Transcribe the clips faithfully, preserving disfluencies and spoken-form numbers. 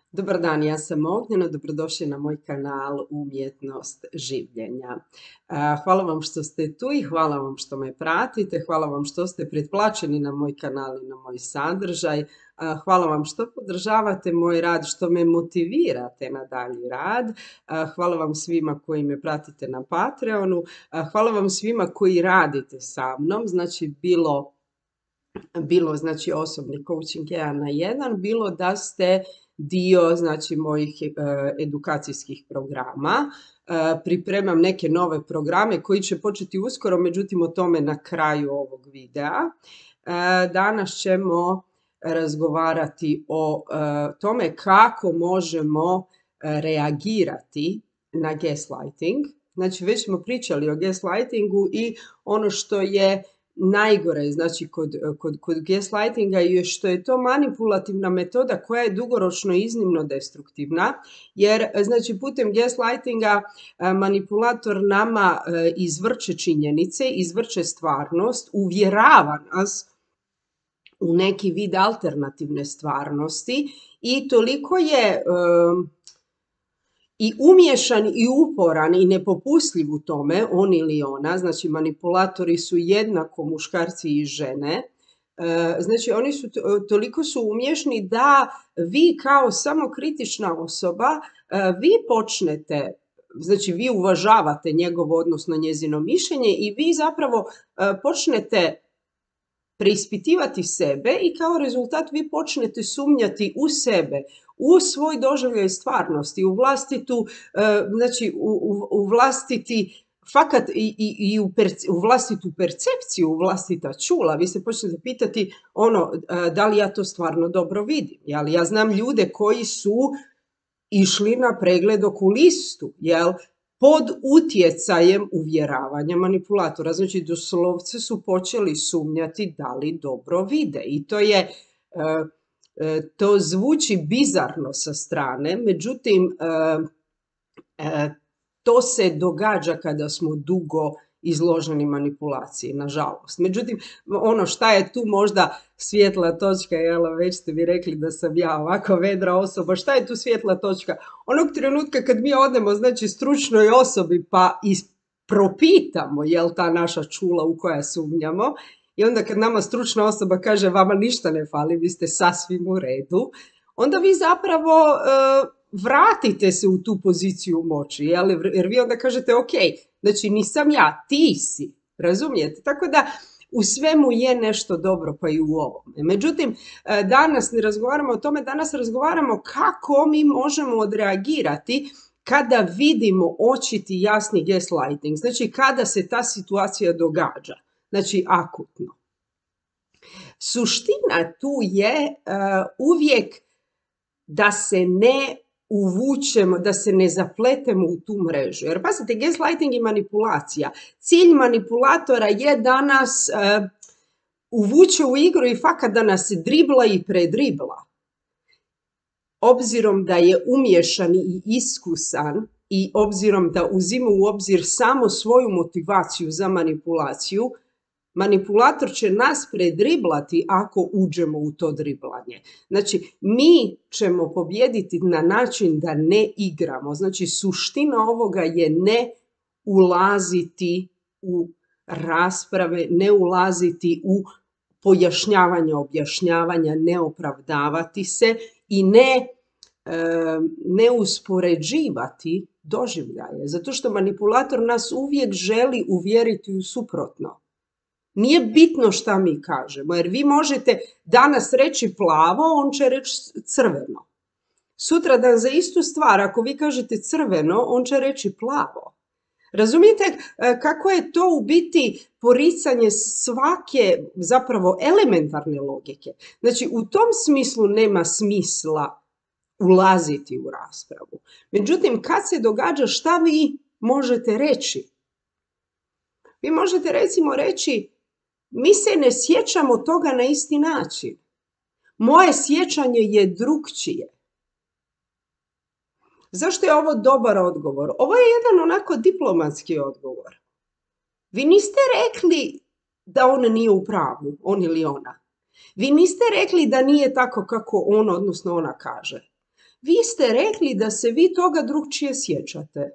Dobar dan, ja sam Ognjena, dobrodošli na moj kanal Umjetnost življenja. Hvala vam što ste tu i hvala vam što me pratite, hvala vam što ste pretplaćeni na moj kanal i na moj sadržaj, hvala vam što podržavate moj rad, što me motivirate na dalji rad, hvala vam svima koji me pratite na Patreonu, hvala vam svima koji radite sa mnom, znači bilo, bilo znači osobni coaching jedan na jedan, bilo da ste dio znači mojih edukacijskih programa. Pripremam neke nove programe koji će početi uskoro, međutim o tome na kraju ovog videa. Danas ćemo razgovarati o tome kako možemo reagirati na gaslighting. Znači već smo pričali o gaslightingu i ono što je najgore znači kod, kod, kod gaslightinga je što je to manipulativna metoda koja je dugoročno iznimno destruktivna, jer znači putem gaslightinga manipulator nama izvrće činjenice, izvrće stvarnost, uvjerava nas u neki vid alternativne stvarnosti i toliko je um, i umješan i uporan i nepopustljiv u tome, on ili ona, znači manipulatori su jednako muškarci i žene, znači oni su toliko su umješni da vi kao samokritična osoba, vi počnete, znači vi uvažavate njegovo odnosno njezino mišljenje i vi zapravo počnete preispitivati sebe i kao rezultat vi počnete sumnjati u sebe, u svoj doživljaj stvarnosti, u vlastitu, znači u, u, u vlastiti fakat i, i, i u, perce, u vlastitu percepciju, u vlastita čula. Vi se počnete pitati ono, da li ja to stvarno dobro vidim. Jel? Ja znam ljude koji su išli na pregled okulistu, jel? Pod utjecajem uvjeravanja manipulatora. Znači doslovce su počeli sumnjati da li dobro vide i to je... To zvuči bizarno sa strane, međutim, to se događa kada smo dugo izloženi manipulaciji, nažalost. Međutim, ono šta je tu možda svjetla točka, jel, već ste mi rekli da sam ja ovako vedra osoba, šta je tu svjetla točka? Onog trenutka kad mi odemo, znači, stručnoj osobi pa propitamo, jel, ta naša čula u koja sumnjamo, i onda kad nama stručna osoba kaže vama ništa ne fali, vi ste sasvim u redu, onda vi zapravo e, vratite se u tu poziciju moći, jel? Jer vi onda kažete ok, znači nisam ja, ti si, razumijete? Tako da u svemu je nešto dobro pa i u ovome. Međutim, danas ne razgovaramo o tome, danas razgovaramo kako mi možemo odreagirati kada vidimo očiti jasni gaslighting, znači kada se ta situacija događa. Znači, akutno. Suština tu je uh, uvijek da se ne uvučemo, da se ne zapletemo u tu mrežu. Jer pazite, gaslighting i manipulacija. Cilj manipulatora je da nas uh, uvuče u igru i fakat da nas dribla i predribla. Obzirom da je umješan i iskusan i obzirom da uzima u obzir samo svoju motivaciju za manipulaciju, manipulator će nas predriblati ako uđemo u to driblanje. Znači, mi ćemo pobijediti na način da ne igramo. Znači, suština ovoga je ne ulaziti u rasprave, ne ulaziti u pojašnjavanje, objašnjavanja, ne opravdavati se i ne, e, ne uspoređivati doživljaje. Zato što manipulator nas uvijek želi uvjeriti u suprotno. Nije bitno šta mi kažemo, jer vi možete danas reći plavo, on će reći crveno. Sutradan za istu stvar, ako vi kažete crveno, on će reći plavo. Razumijete kako je to u biti poricanje svake zapravo elementarne logike? Znači, u tom smislu nema smisla ulaziti u raspravu. Međutim, kad se događa, šta vi možete reći? Vi možete recimo reći, mi se ne sjećamo toga na isti način. Moje sjećanje je drukčije. Zašto je ovo dobar odgovor? Ovo je jedan onako diplomatski odgovor. Vi niste rekli da on nije u pravu, on ili ona. Vi niste rekli da nije tako kako on, odnosno ona kaže. vi ste rekli da se vi toga drugčije sjećate.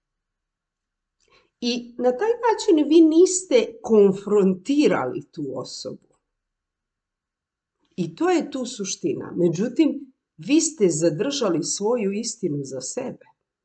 I na taj način vi niste konfrontirali tu osobu. I to je tu suština. Međutim, vi ste zadržali svoju istinu za sebe.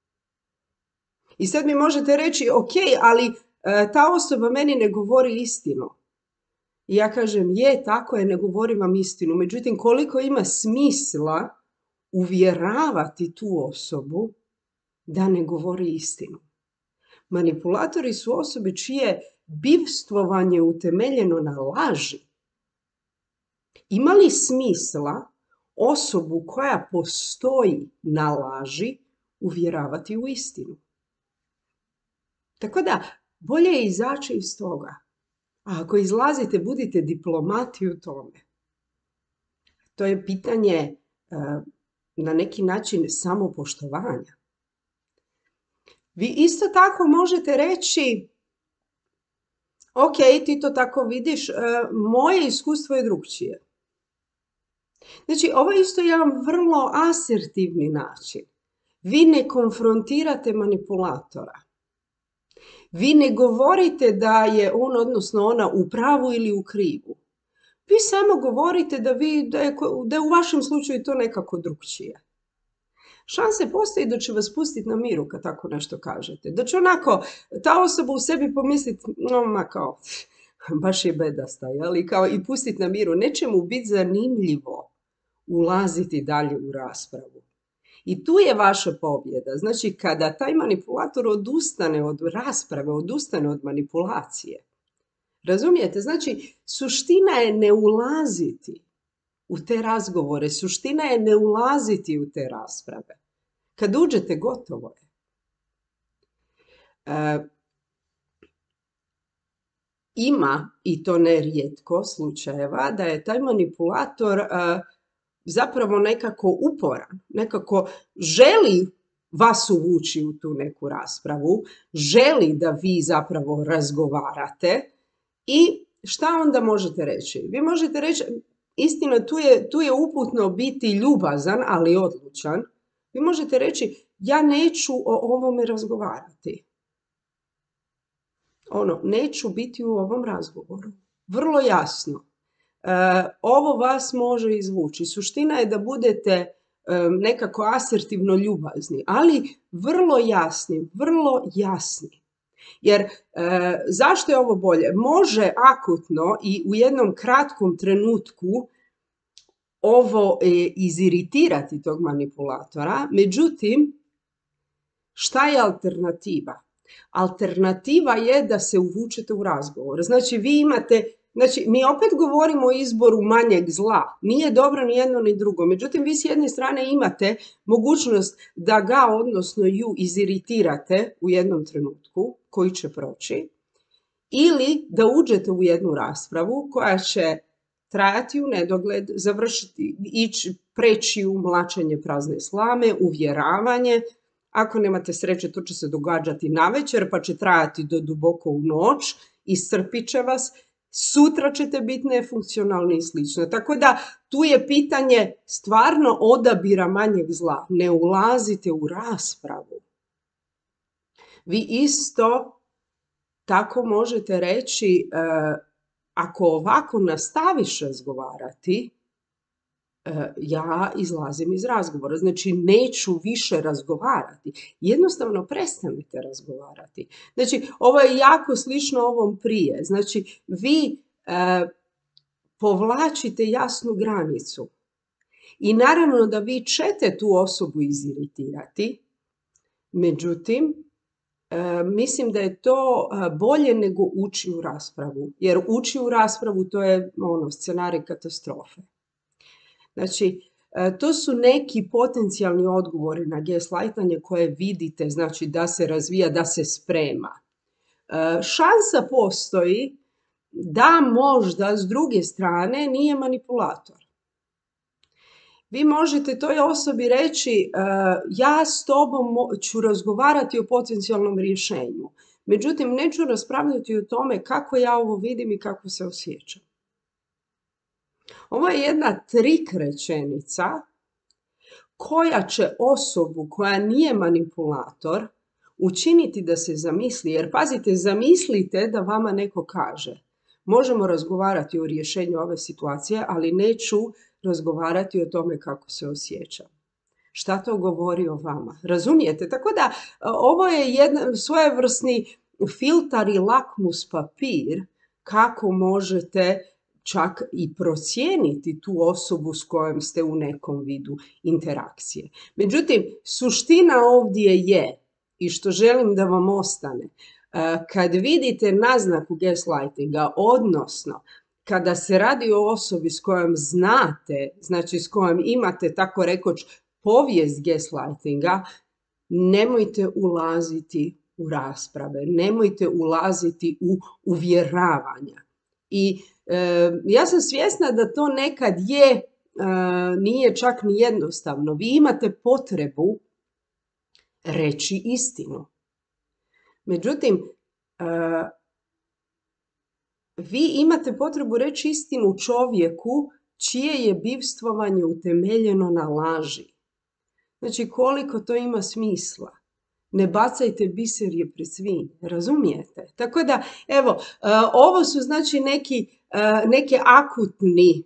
I sad mi možete reći, ok, ali e, ta osoba meni ne govori istinu. I ja kažem, je, tako je, ne govorim vam istinu. Međutim, koliko ima smisla uvjeravati tu osobu da ne govori istinu. Manipulatori su osobe čije bivstvovanje utemeljeno na laži. Ima li smisla osobu koja postoji na laži uvjeravati u istinu? Tako da, bolje je izaći iz toga. A ako izlazite, budite diplomati u tome. To je pitanje na neki način samopoštovanja. Vi isto tako možete reći, ok, ti to tako vidiš, moje iskustvo je drugčije. Znači, ovo je isto jedan vrlo asertivni način. Vi ne konfrontirate manipulatora. Vi ne govorite da je on, odnosno ona, u pravu ili u krivu. Vi samo govorite da, vi, da, je, da je u vašem slučaju to nekako drugčije. Šanse postoji da će vas pustiti na miru kad tako nešto kažete. Da će onako ta osoba u sebi pomisliti, no ma kao, baš je bedasta, jel? Kao, i pustiti na miru. Neće mu biti zanimljivo ulaziti dalje u raspravu. I tu je vaša pobjeda. Znači, kada taj manipulator odustane od rasprave, odustane od manipulacije. Razumijete? Znači, suština je ne ulaziti u te razgovore. Suština je ne ulaziti u te rasprave. Kad uđete, gotovo je. E, ima, i to ne rijetko, slučajeva da je taj manipulator e, zapravo nekako uporan, nekako želi vas uvući u tu neku raspravu, želi da vi zapravo razgovarate i šta onda možete reći? Vi možete reći, istina, tu je, tu je uputno biti ljubazan, ali odlučan. Vi možete reći, ja neću o ovome razgovarati. Ono, neću biti u ovom razgovoru. Vrlo jasno. Uh, ovo vas može izvući. Suština je da budete um, nekako asertivno ljubazni, ali vrlo jasni, vrlo jasni. Jer uh, zašto je ovo bolje? Može akutno i u jednom kratkom trenutku ovo e, iziritirati tog manipulatora, međutim, šta je alternativa? Alternativa je da se uvučete u razgovor. Znači, vi imate Znači, mi opet govorimo o izboru manjeg zla. Nije dobro ni jedno ni drugo. Međutim, vi s jedne strane imate mogućnost da ga, odnosno ju, iziritirate u jednom trenutku koji će proći, ili da uđete u jednu raspravu koja će trajati u nedogled, završiti, ići, preći u mlačenje prazne slame, uvjeravanje. Ako nemate sreće, to će se događati navečer, pa će trajati do duboko u noć, iscrpit će vas. Sutra ćete biti nefunkcionalni i slično. Tako da tu je pitanje stvarno odabira manjeg zla. Ne ulazite u raspravu. Vi isto tako možete reći, e, ako ovako nastaviš razgovarati, e, ja izlazim iz razgovora. Znači, neću više razgovarati. Jednostavno prestanite razgovarati. Znači, ovo je jako slično ovom prije. Znači, vi e, povlačite jasnu granicu. I naravno da vi ćete tu osobu iziritirati, međutim, e, mislim da je to bolje nego ući u raspravu. Jer ući u raspravu, to je ono, scenarij katastrofe. Znači, to su neki potencijalni odgovori na gaslightanje koje vidite, znači da se razvija, da se sprema. Šansa postoji da možda s druge strane nije manipulator. Vi možete toj osobi reći, ja s tobom ću razgovarati o potencijalnom rješenju. Međutim, neću raspravljati o tome kako ja ovo vidim i kako se osjećam. Ovo je jedna trik rečenica koja će osobu koja nije manipulator učiniti da se zamisli, jer pazite, zamislite da vama neko kaže možemo razgovarati o rješenju ove situacije, ali neću razgovarati o tome kako se osjećam. Šta to govori o vama? Razumijete? Tako da ovo je jedan svojevrsni filtar i lakmus papir kako možete čak i procijeniti tu osobu s kojom ste u nekom vidu interakcije. Međutim, suština ovdje je, i što želim da vam ostane, kad vidite naznaku gaslightinga, odnosno kada se radi o osobi s kojom znate, znači s kojom imate tako rekoć povijest gaslightinga, nemojte ulaziti u rasprave, nemojte ulaziti u uvjeravanja. I e, ja sam svjesna da to nekad je, e, nije čak ni jednostavno. Vi imate potrebu reći istinu. Međutim, e, vi imate potrebu reći istinu čovjeku čije je bivstvovanje utemeljeno na laži. Znači, koliko to ima smisla. Ne bacajte biserje pred svinje, razumijete? Tako da, evo, ovo su znači neki, neke akutni,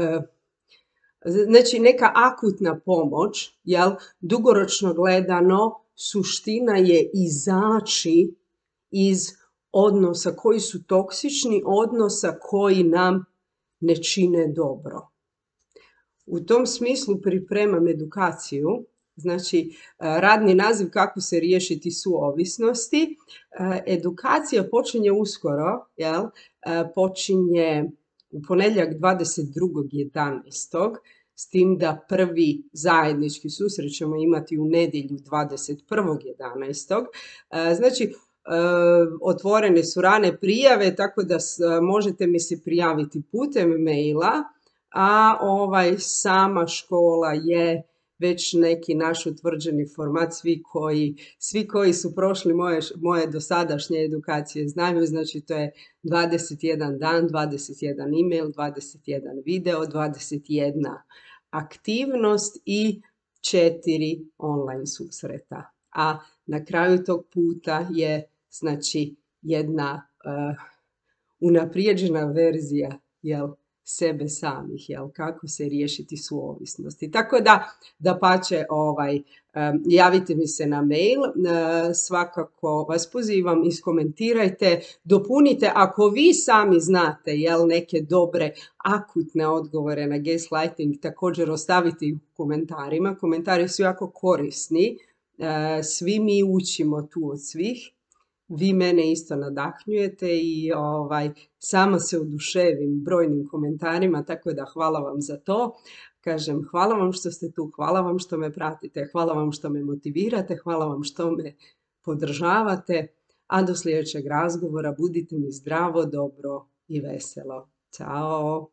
znači neka akutna pomoć, jel? Dugoročno gledano, suština je izaći iz odnosa koji su toksični, odnosa koji nam ne čine dobro. U tom smislu pripremam edukaciju, znači radni naziv kako se riješiti suovisnosti. Edukacija počinje uskoro, jel? Počinje u ponedjeljak dvadeset drugog jedanaestog s tim da prvi zajednički susret ćemo imati u nedjelju dvadeset prvog jedanaestog Znači, otvorene su rane prijave, tako da možete mi se prijaviti putem maila, a ovaj, sama škola je već neki naš utvrđeni format, svi koji, svi koji su prošli moje, moje dosadašnje edukacije znaju, znači to je dvadeset jedan dan, dvadeset jedan email, dvadeset jedan video, dvadeset jedna aktivnost i četiri online susreta. A na kraju tog puta je znači jedna uh, unaprijeđena verzija, jel, sebe samih, jel, kako se riješiti suovisnosti. Tako da, dapače, ovaj, um, javite mi se na mail, uh, svakako vas pozivam, iskomentirajte, dopunite, ako vi sami znate, jel, neke dobre, akutne odgovore na gaslighting, također ostavite ih u komentarima. Komentari su jako korisni, uh, svi mi učimo tu od svih. Vi mene isto nadahnjujete i ovaj, sama se oduševim brojnim komentarima, tako da hvala vam za to. Kažem, hvala vam što ste tu, hvala vam što me pratite, hvala vam što me motivirate, hvala vam što me podržavate, a do sljedećeg razgovora budite mi zdravo, dobro i veselo. Ćao!